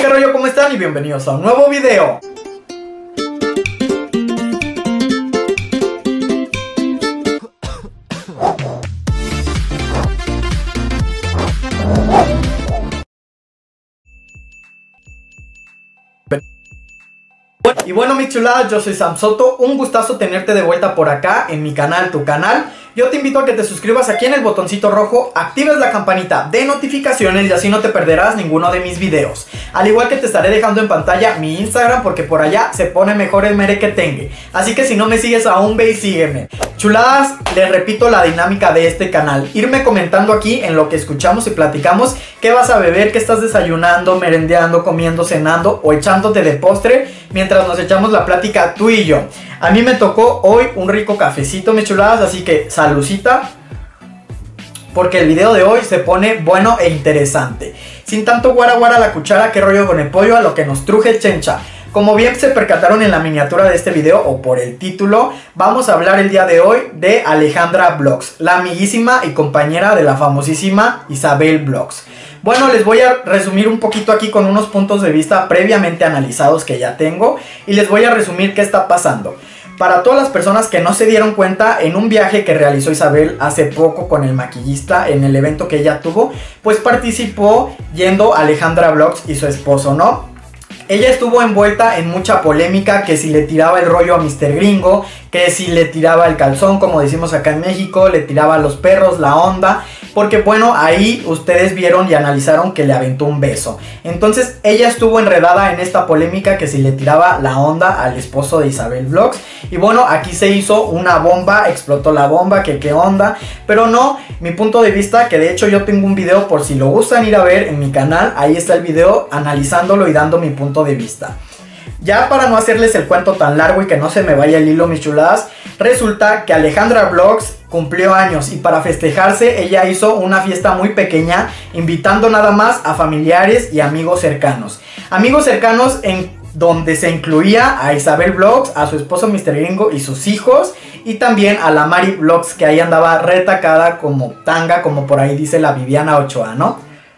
¿Qué rollo? ¿Cómo están? Y bienvenidos a un nuevo video. Y bueno, mis chuladas, yo soy Sam Soto, un gustazo tenerte de vuelta por acá en mi canal, tu canal. Yo te invito a que te suscribas aquí en el botoncito rojo, actives la campanita de notificaciones y así no te perderás ninguno de mis videos. Al igual que te estaré dejando en pantalla mi Instagram porque por allá se pone mejor el merequetengue. Así que si no me sigues aún, ve y sígueme. Chuladas, les repito la dinámica de este canal. Irme comentando aquí en lo que escuchamos y platicamos qué vas a beber, qué estás desayunando, merendeando, comiendo, cenando o echándote de postre mientras nos echamos la plática tú y yo. A mí me tocó hoy un rico cafecito, mis chuladas, así que saludcita, porque el video de hoy se pone bueno e interesante. Sin tanto guara guara la cuchara, qué rollo con el pollo, a lo que nos truje chencha. Como bien se percataron en la miniatura de este video o por el título, vamos a hablar el día de hoy de Alejandra Vlogs, la amiguísima y compañera de la famosísima Isabel Vlogs. Bueno, les voy a resumir un poquito aquí con unos puntos de vista previamente analizados que ya tengo y les voy a resumir qué está pasando. Para todas las personas que no se dieron cuenta, en un viaje que realizó Isabel hace poco con el maquillista, en el evento que ella tuvo, pues participó yendo Alejandra Vlogs y su esposo, ¿no? Ella estuvo envuelta en mucha polémica, que si le tiraba el rollo a Mr. Gringo, que si le tiraba el calzón, como decimos acá en México, le tiraba a los perros, la onda, porque bueno, ahí ustedes vieron y analizaron que le aventó un beso. Entonces ella estuvo enredada en esta polémica, que si le tiraba la onda al esposo de Isabel Vlogs, y bueno, aquí se hizo una bomba, explotó la bomba, que qué onda, pero no, mi punto de vista, que de hecho yo tengo un video por si lo gustan ir a ver en mi canal, ahí está el video analizándolo y dando mi punto de vista. Ya para no hacerles el cuento tan largo y que no se me vaya el hilo, mis chuladas, resulta que Alejandra Vlogs cumplió años y para festejarse ella hizo una fiesta muy pequeña, invitando nada más a familiares y amigos cercanos. Amigos cercanos en donde se incluía a Isabel Vlogs, a su esposo Mr. Gringo y sus hijos, y también a la Mari Vlogs, que ahí andaba retacada como tanga, como por ahí dice la Viviana Ochoa, ¿no?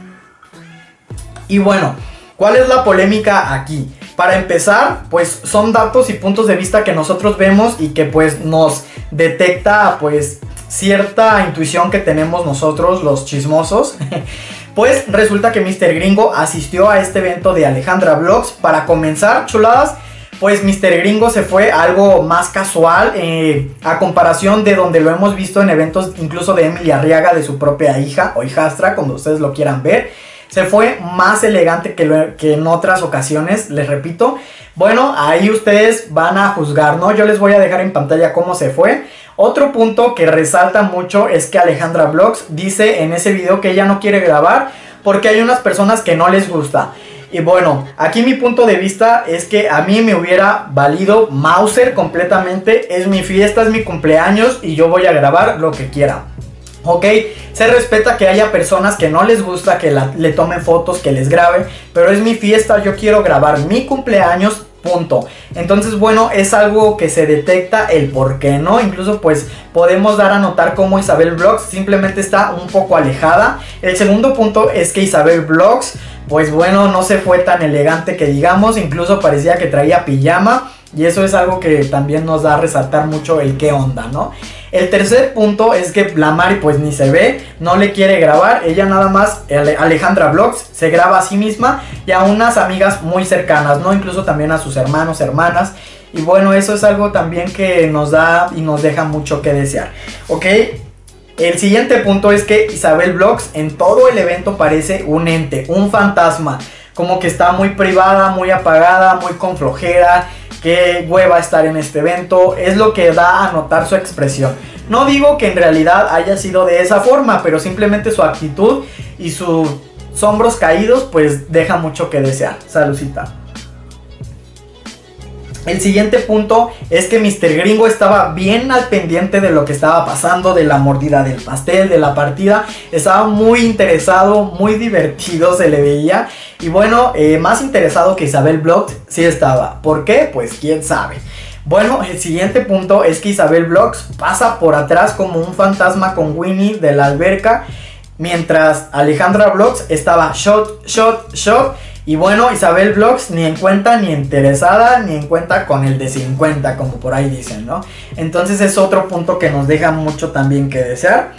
Y bueno, ¿cuál es la polémica aquí? Para empezar, pues son datos y puntos de vista que nosotros vemos y que pues nos detecta pues cierta intuición que tenemos nosotros los chismosos. Pues resulta que Mr. Gringo asistió a este evento de Alejandra Vlogs. Para comenzar, chuladas, pues Mr. Gringo se fue a algo más casual, a comparación de donde lo hemos visto en eventos incluso de Emily Arriaga, de su propia hija o hijastra, como ustedes lo quieran ver. Se fue más elegante que en otras ocasiones, les repito. Bueno, ahí ustedes van a juzgar, ¿no? Yo les voy a dejar en pantalla cómo se fue. Otro punto que resalta mucho es que Alejandra Vlogs dice en ese video que ella no quiere grabar porque hay unas personas que no les gusta. Y bueno, aquí mi punto de vista es que a mí me hubiera valido Mauser completamente. Es mi fiesta, es mi cumpleaños y yo voy a grabar lo que quiera. Ok, se respeta que haya personas que no les gusta que le tomen fotos, que les graben, pero es mi fiesta, yo quiero grabar mi cumpleaños, punto. Entonces bueno, es algo que se detecta el por qué, ¿no? Incluso pues podemos dar a notar cómo Isabel Vlogs simplemente está un poco alejada. El segundo punto es que Isabel Vlogs, pues bueno, no se fue tan elegante que digamos, incluso parecía que traía pijama. Y eso es algo que también nos da a resaltar mucho el qué onda, ¿no? El tercer punto es que la Mari pues ni se ve, no le quiere grabar. Ella nada más, Alejandra Vlogs, se graba a sí misma y a unas amigas muy cercanas, ¿no? Incluso también a sus hermanos, hermanas. Y bueno, eso es algo también que nos da y nos deja mucho que desear, ¿ok? El siguiente punto es que Isabel Vlogs en todo el evento parece un ente, un fantasma. Como que está muy privada, muy apagada, muy con flojera. Qué hueva estar en este evento, es lo que da a notar su expresión. No digo que en realidad haya sido de esa forma, pero simplemente su actitud y sus hombros caídos pues deja mucho que desear. Saludcita. El siguiente punto es que Mr. Gringo estaba bien al pendiente de lo que estaba pasando, de la mordida del pastel, de la partida. Estaba muy interesado, muy divertido se le veía. Y bueno, más interesado que Isabel Vlogs sí estaba. ¿Por qué? Pues quién sabe. Bueno, el siguiente punto es que Isabel Vlogs pasa por atrás como un fantasma con Winnie de la alberca. Mientras Alejandra Vlogs estaba shot, shot, shot. Y bueno, Isabel Vlogs ni en cuenta ni interesada, ni en cuenta con el de 50, como por ahí dicen, ¿no? Entonces es otro punto que nos deja mucho también que desear.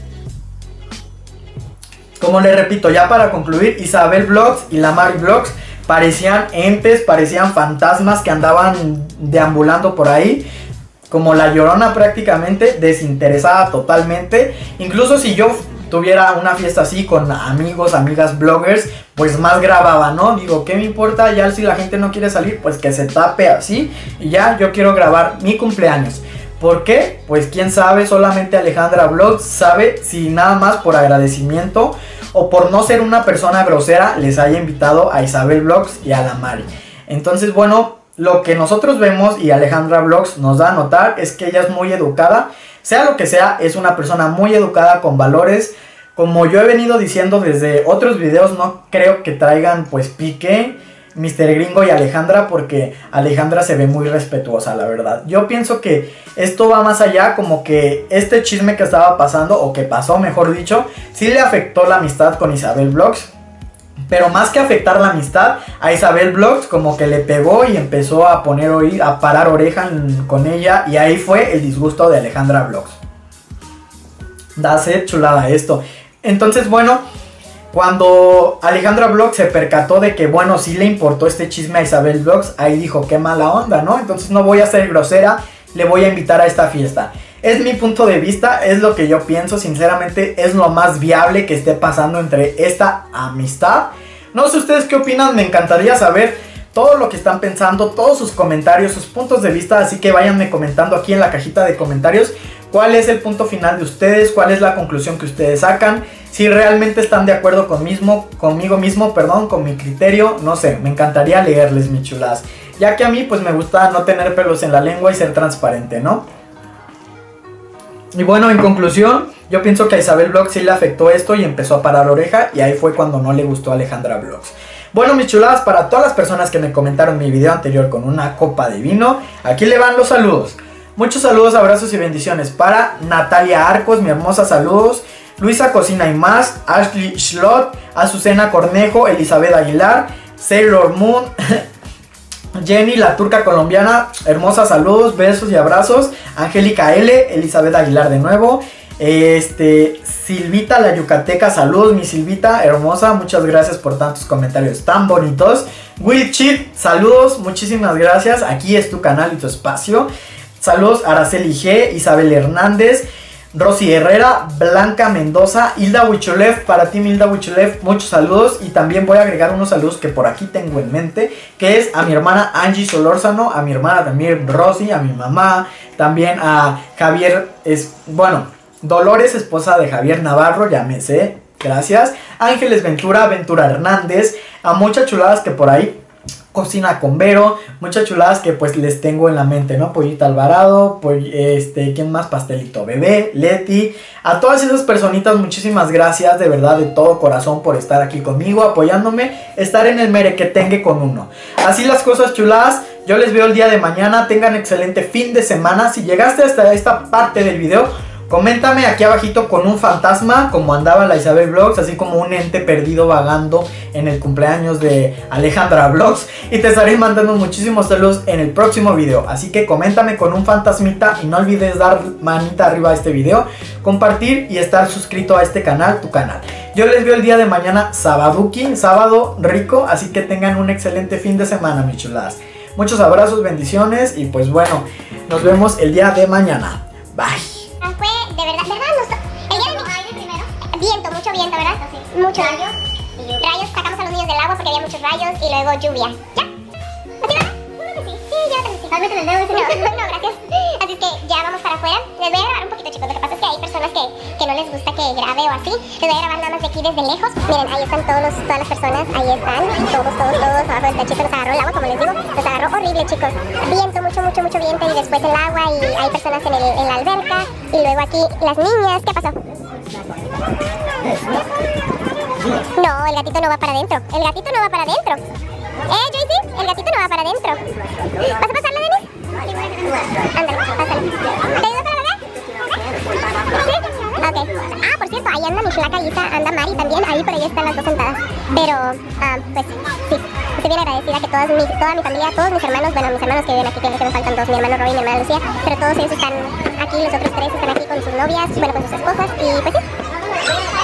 Como les repito, ya para concluir, Isabel Vlogs y la Mari Vlogs parecían entes, parecían fantasmas que andaban deambulando por ahí, como la Llorona prácticamente, desinteresada totalmente. Incluso si yo tuviera una fiesta así con amigos, amigas, bloggers, pues más grababa, ¿no? Digo, ¿qué me importa? Ya si la gente no quiere salir, pues que se tape así. Y ya yo quiero grabar mi cumpleaños. ¿Por qué? Pues quién sabe, solamente Alejandra Vlogs sabe si nada más por agradecimiento o por no ser una persona grosera les haya invitado a Isabel Vlogs y a la Mari. Entonces, bueno, lo que nosotros vemos y Alejandra Vlogs nos da a notar es que ella es muy educada. Sea lo que sea, es una persona muy educada con valores. Como yo he venido diciendo desde otros videos, no creo que traigan pues pique Mr. Gringo y Alejandra, porque Alejandra se ve muy respetuosa, la verdad. Yo pienso que esto va más allá, como que este chisme que estaba pasando, o que pasó mejor dicho, sí le afectó la amistad con Isabel Vlogs. Pero más que afectar la amistad, a Isabel Vlogs como que le pegó y empezó a parar oreja con ella. Y ahí fue el disgusto de Alejandra Vlogs. Da sed chulada esto. Entonces, bueno, cuando Alejandra Vlogs se percató de que, bueno, sí le importó este chisme a Isabel Vlogs, ahí dijo, qué mala onda, ¿no? Entonces no voy a ser grosera, le voy a invitar a esta fiesta. Es mi punto de vista, es lo que yo pienso, sinceramente es lo más viable que esté pasando entre esta amistad. No sé ustedes qué opinan, me encantaría saber todo lo que están pensando, todos sus comentarios, sus puntos de vista, así que váyanme comentando aquí en la cajita de comentarios cuál es el punto final de ustedes, cuál es la conclusión que ustedes sacan, si realmente están de acuerdo conmigo mismo, con mi criterio, no sé, me encantaría leerles, mis chulas, ya que a mí pues me gusta no tener pelos en la lengua y ser transparente, ¿no? Y bueno, en conclusión, yo pienso que a Isabel Vlogs sí le afectó esto y empezó a parar oreja, y ahí fue cuando no le gustó a Alejandra Vlogs. Bueno, mis chuladas, para todas las personas que me comentaron mi video anterior con una copa de vino, aquí le van los saludos. Muchos saludos, abrazos y bendiciones para Natalia Arcos, mi hermosa, saludos. Luisa Cocina y Más, Ashley Schlott, Azucena Cornejo, Elizabeth Aguilar, Sailor Moon, Jenny, la turca colombiana, hermosa, saludos, besos y abrazos. Angélica L, Elizabeth Aguilar de nuevo. Silvita la yucateca, saludos mi Silvita, hermosa, muchas gracias por tantos comentarios tan bonitos. Will Chip, saludos, muchísimas gracias, aquí es tu canal y tu espacio. Saludos Araceli G, Isabel Hernández, Rosy Herrera, Blanca Mendoza, Hilda Huichulev, para ti Hilda Huichulev, muchos saludos. Y también voy a agregar unos saludos que por aquí tengo en mente, que es a mi hermana Angie Solórzano, a mi hermana también Rosy, a mi mamá, también a Javier, Dolores, esposa de Javier Navarro, ya me sé, gracias. Ángeles Ventura Hernández, a muchas chuladas que por ahí Cocina con Vero, muchas chuladas que pues les tengo en la mente, ¿no? Pollita Alvarado, ¿quién más? Pastelito Bebé, Leti, a todas esas personitas, muchísimas gracias de verdad, de todo corazón por estar aquí conmigo, apoyándome, estar en el merequetengue con uno. Así las cosas, chuladas, yo les veo el día de mañana, tengan excelente fin de semana. Si llegaste hasta esta parte del video, coméntame aquí abajito con un fantasma, como andaba la Isabel Vlogs, así como un ente perdido vagando en el cumpleaños de Alejandra Vlogs. Y te estaré mandando muchísimos saludos en el próximo video. Así que coméntame con un fantasmita y no olvides dar manita arriba a este video, compartir y estar suscrito a este canal, tu canal. Yo les veo el día de mañana, sabaduki, sábado rico, así que tengan un excelente fin de semana, mis chuladas. Muchos abrazos, bendiciones y pues bueno, nos vemos el día de mañana. Bye. Fue de verdad, el día de mi aire primero. Viento, mucho viento, ¿verdad? Sí. Mucho rayos. Rayos, sacamos a los niños del agua porque había muchos rayos y luego lluvia. ¿Ya? ¿Así va? Sí, yo también sí. Tal vez en el dedo. No, gracias. Así es que ya vamos para afuera. Les voy a grabar un poquito, chicos. Lo que pasa es que hay personas que no les gusta que grabe o así. Les voy a grabar nada más de aquí desde lejos. Miren, ahí están todas las personas. Ahí están. Todos. Abajo del techito nos agarró el agua, como les digo. Nos agarró horrible, chicos. Viento, mucho viento. Y después el agua. Y hay personas en la alberca. Y luego aquí las niñas. ¿Qué pasó? No, el gatito no va para adentro. El gatito no va para adentro. Joyce, el gatito no va para adentro. ¿Vas a pasarla, Denis? Ándale, pásale. ¿Te ayudo para la bebé? ¿Sí? A Ok. Ah, por cierto, ahí anda mi flaca Isa, anda Mari también, ahí por ahí están las dos sentadas. Pero, pues, sí, estoy bien agradecida que toda mi familia, todos mis hermanos, bueno, mis hermanos que viven aquí, que me faltan dos, mi hermano Roy y mi hermana Lucía, pero todos ellos están aquí, los otros tres están aquí con sus novias, bueno, con sus esposas, y pues sí.